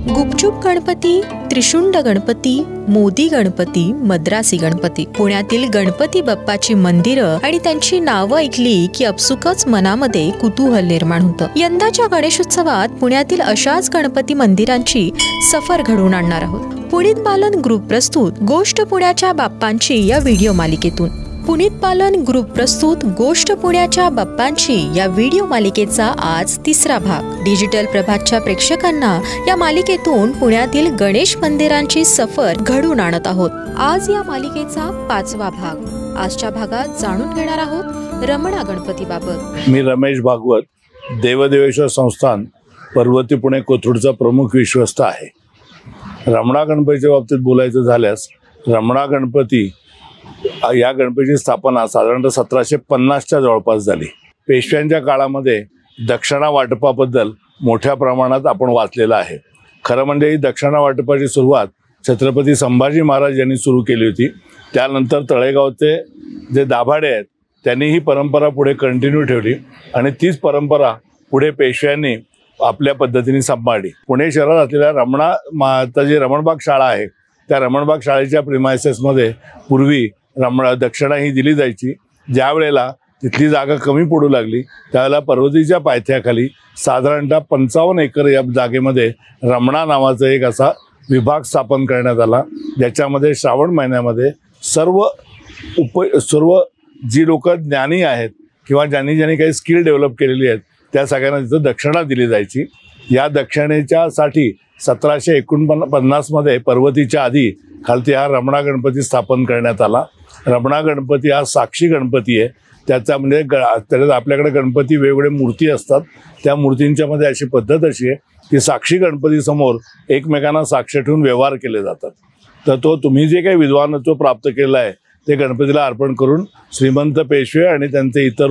गुपचूप गणपती, त्रिशुंड गणपती, मोदी गणपती, मद्रासी गणपती, पुण्यातील गणपती बाप्पाची मंदिरं आणि त्यांची नावं ऐकली की आपसुकच मनामध्ये कुतूहल निर्माण होतं. यंदाच्या गणेशोत्सवात पुण्यातील अशाच गणपती मंदिरांची सफर घडवून आणणार आहोत. पुनीत बालन ग्रुप प्रस्तुत गोष्ट पुण्याच्या बाप्पांची या व्हिडिओ मालिकेतून. पुनीत बालन ग्रुप प्रस्तुत गोष्ट पुण्याच्या बाप्पांची या व्हिडिओ मालिकेचा आज तिसरा भाग. डिजिटल प्रभातच्या प्रेक्षकांना या मालिकेतून पुण्यातील गणेश मंदिरांची सफर घडवून आणत आहोत. आज या मालिकेचा 5वा भाग. आजच्या भागात जाणून घेणार आहोत रमणा गणपती बाबत. मी रमेश भागवत, देवदेवेश्वर संस्थान, पर्वती, पुणे, कोथरूडचा प्रमुख विश्वस्त आहे. रमणा गणपतीच्या बाबतीत बोलायचं झाल्यास, रमणा गणपती या गणपतीची स्थापना साधारणतः 1750च्या जवळपास झाली. पेशव्यांच्या काळामध्ये दक्षिणा वाटपाबद्दल मोठ्या प्रमाणात आपण वाचलेलं आहे. खरं म्हणजे ही दक्षिणा वाटपाची सुरुवात छत्रपती संभाजी महाराज यांनी सुरू केली होती. त्यानंतर तळेगावचे जे दाभाडे आहेत त्यांनी ही परंपरा पुढे कंटिन्यू ठेवली आणि तीच परंपरा पुढे पेशव्यांनी आपल्या पद्धतीने सांभाळली. पुणे शहरात असलेल्या रमणा जी रमणबाग शाळा आहे, त्या रमणबाग शाळेच्या प्रिमायसेसमध्ये पूर्वी दक्षिणा ही दिली जायची. ज्या वेळेला तिथली जागा कमी पडू लागली त्यावेळेला पर्वतीच्या पायथ्याखाली साधारणतः 55 एकर या जागेमध्ये रमणा नावाचा एक असा विभाग स्थापन करण्यात आला, ज्याच्यामध्ये श्रावण महिन्यामध्ये सर्व जी लोक ज्ञानी आहेत किंवा ज्यांनी काही स्किल डेव्हलप केलेली आहेत त्या सगळ्यांना तिथं दक्षिणा दिली जायची. या दक्षिणेच्यासाठी 1749मध्ये पर्वतीच्या आधी खालती हा रमणा गणपती स्थापन करण्यात आला. रमणा गणपती हा साक्षी गणपती आहे. त्याचा म्हणजे त्याच्यात आपल्याकडे गणपती वेगवेगळे मूर्ती असतात. त्या मूर्तींच्या मध्ये अशी पद्धत अशी आहे की साक्षी गणपतीसमोर एकमेकांना साक्ष ठेवून व्यवहार केले जातात. तर तुम्ही जे काही विद्वानत्व प्राप्त केलं आहे ते गणपतीला अर्पण करून श्रीमंत पेशवे आणि त्यांचे इतर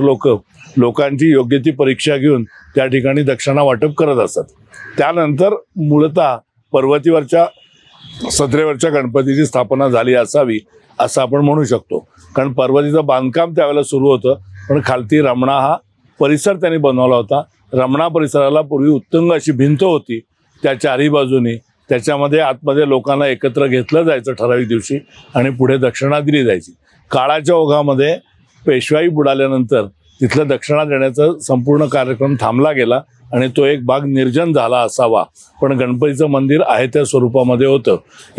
लोकांची योग्य ती परीक्षा घेऊन त्या ठिकाणी दक्षिणा वाटप करत असतात. त्यानंतर मूलतः पर्वतीवरच्या सत्रेवरच्या गणपतीची स्थापना झाली असावी असं आपण म्हणू शकतो. कारण पर्वतीचं बांधकाम त्यावेळेला सुरू होतं, पण खालती रमणा हा परिसर त्यांनी बनवला होता. रमणा परिसराला पूर्वी उत्तुंग अशी भिंत होती त्या चारही बाजूनी. त्याच्यामध्ये आतमध्ये लोकांना एकत्र घेतलं जायचं ठराविक दिवशी आणि पुढे दक्षिणा दिली जायची. काळाच्या ओघामध्ये पेशवाई बुडाल्यानंतर तिथलं दक्षिणा देण्याचा संपूर्ण कार्यक्रम थांबला गेला आणि तो एक भाग निर्जन झाला असावा. पण गणपतीचं मंदिर आहे त्या स्वरूपामध्ये होतं.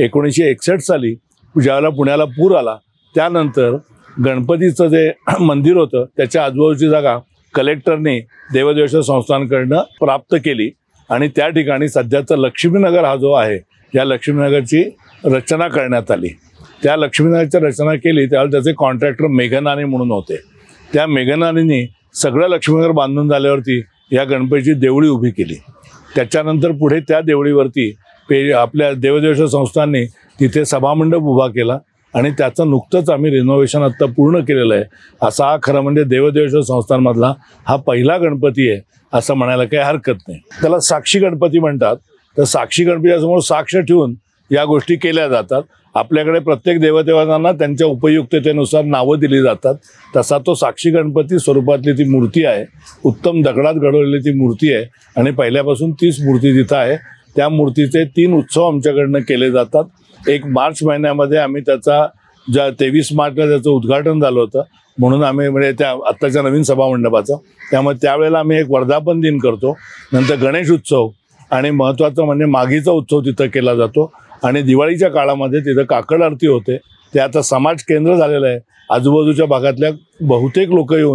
1961 साली ज्यावेळेला पुण्याला पूर आला त्यानंतर गणपतीचं जे मंदिर होतं त्याच्या आजूबाजूची जागा कलेक्टरने देवदेवेश्वर संस्थानकडनं प्राप्त केली आणि त्या ठिकाणी सध्याचा लक्ष्मीनगर हा जो आहे या लक्ष्मीनगरची रचना करण्यात आली. त्या लक्ष्मीनगरची रचना केली त्यावेळेला त्याचे कॉन्ट्रॅक्टर मेघनानी म्हणून होते. त्या मेघनानींनी सगळं लक्ष्मीनगर बांधून झाल्यावरती या गणपतीची देवळी उभी केली. त्याच्यानंतर पुढे त्या देवळीवरती आपल्या देवदेवेश्वर संस्थांनी तिथे सभामंडप उभा केला आणि त्याचं नुकतंच आम्ही रिनोव्हेशन आत्ता पूर्ण केलेलं आहे. असा हा खरं म्हणजे देवदेवेश्वर संस्थांमधला हा पहिला गणपती आहे असं म्हणायला काही हरकत नाही. त्याला साक्षी गणपती म्हणतात. तर साक्षी गणपतीसमोर साक्ष ठेवून या गोष्टी केल्या जातात. आपल्याकडे प्रत्येक देवदेवतांना त्यांच्या उपयुक्ततेनुसार नावं दिली जातात. तसा तो साक्षी गणपती स्वरूपातली ती मूर्ती आहे. उत्तम दगडात घडवलेली ती मूर्ती आहे आणि पहिल्यापासून तीच मूर्ती तिथं आहे. त्या मूर्तीचे 3 उत्सव आमच्याकडनं केले जातात. एक मार्च महिन्यामध्ये आम्ही त्याचा 23 मार्चला त्याचं उद्घाटन झालं होतं म्हणून आम्ही म्हणजे त्या आत्ताच्या नवीन सभामंडपाचं, त्यामुळे त्यावेळेला आम्ही एक वर्धापन दिन करतो. नंतर गणेश उत्सव आणि महत्त्वाचं म्हणजे माघीचा उत्सव तिथं केला जातो आणि दिवाळीच्या काळामध्ये तिथं काकड आरती होते. ते आता समाज केंद्र झालेलं आहे. आजूबाजूच्या भागातल्या बहुतेक लोक येऊन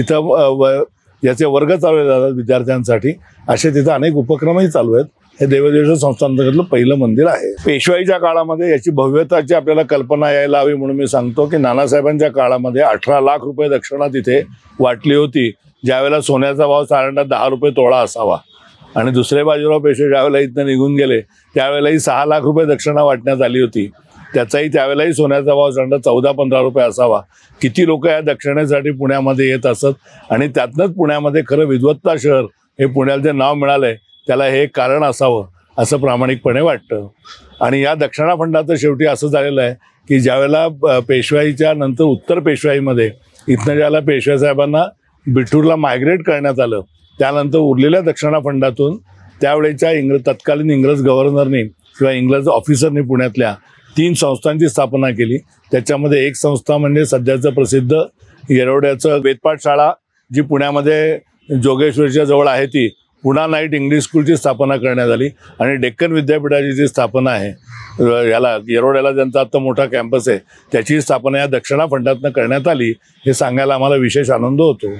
तिथं याचे वर्ग चालवले जातात विद्यार्थ्यांसाठी. असे तिथं अनेक उपक्रमही चालू आहेत. हे देवदेवेश्वर संस्थानातलं पहिलं मंदिर आहे. पेशवाईच्या काळामध्ये याची भव्यताची आपल्याला कल्पना यायला हवी म्हणून मी सांगतो की नानासाहेबांच्या काळामध्ये 18 लाख रुपये दक्षिणा तिथे वाटली होती, ज्यावेळेला सोन्याचा भाव साधारणतः 10 रुपये तोळा असावा. आणि दुसरे बाजीराव पेशवे ज्यावेळेला इथनं निघून गेले त्यावेळेलाही 6 लाख रुपये दक्षिणा वाटण्यात आली होती. त्याचाही त्यावेळेलाही सोन्याचा भाव साधारणतः 14-15 रुपये असावा. किती लोक या दक्षिणेसाठी पुण्यामध्ये येत असत आणि त्यातनंच पुण्यामध्ये खरं विद्वत्ता शहर हे पुण्याला जे नाव मिळालंय त्याला हे कारण असावं असं प्रामाणिकपणे वाटतं. आणि या दक्षिणा फंडाचं शेवटी असं झालेलं आहे की ज्यावेळेला पेशवाईच्या नंतर उत्तर पेशवाईमध्ये इथनं ज्याला पेशवा साहेबांना बिठूरला मायग्रेट करण्यात आलं त्यानंतर उरलेल्या दक्षिणा फंडातून त्यावेळेच्या तत्कालीन इंग्रज गव्हर्नरनी किंवा इंग्रज ऑफिसरनी पुण्यातल्या 3 संस्थांची स्थापना केली. त्याच्यामध्ये एक संस्था म्हणजे सध्याचं प्रसिद्ध येरवड्याचं वेदपाठ शाळा, जी पुण्यामध्ये जोगेश्वरीच्या जवळ आहे, ती पुणा नाईट इंग्लिश स्कूलची स्थापना करण्यात आली. आणि डेक्कन विद्यापीठाची जी स्थापना आहे, याला येरवड्याला ज्यांचा आता मोठा कॅम्पस आहे, त्याची स्थापना या दक्षिणा फंडातनं करण्यात आली. हे सांगायला आम्हाला विशेष आनंद होतो.